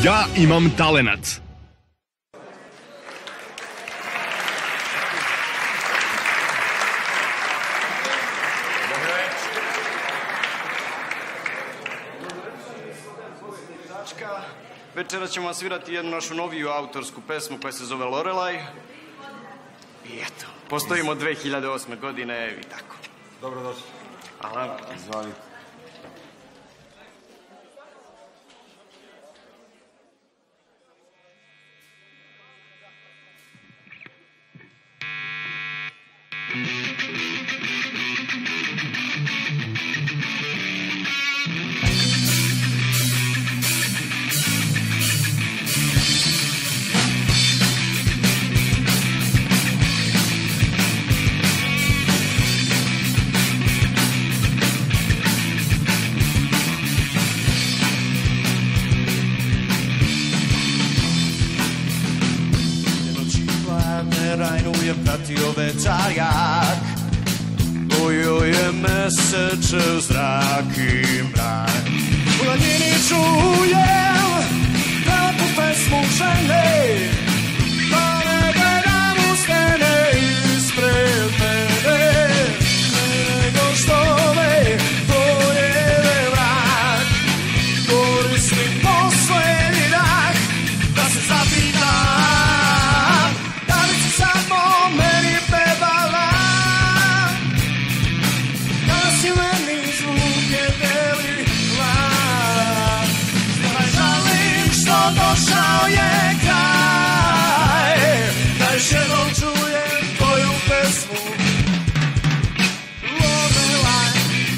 Ja imam talenat. Večera ćemo vam svirati jednu našu noviju autorsku pesmu koja se zove Lorelaj. I eto, postojimo 2008. godine i tako. Dobrodošli. Hvala. Izvalite. Rajnuje pratio večarak, bojio je meseče zrak i mrak. U daljini čujem lepu pesmu žene, pa ne gledam u stene ispred mene, nego što me pojede mrak. Koristim poslednji dah da se zapitam došao je kraj, da još jednom čujem tvoju pesmu Lorelaj.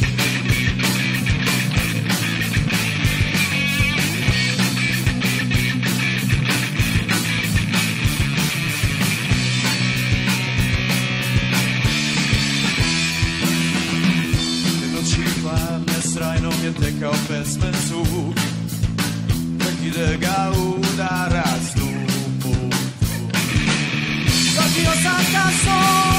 Te noći hladne srajnom je tekao pesme zvuk, ide ga udara stupu. Zatio sam ka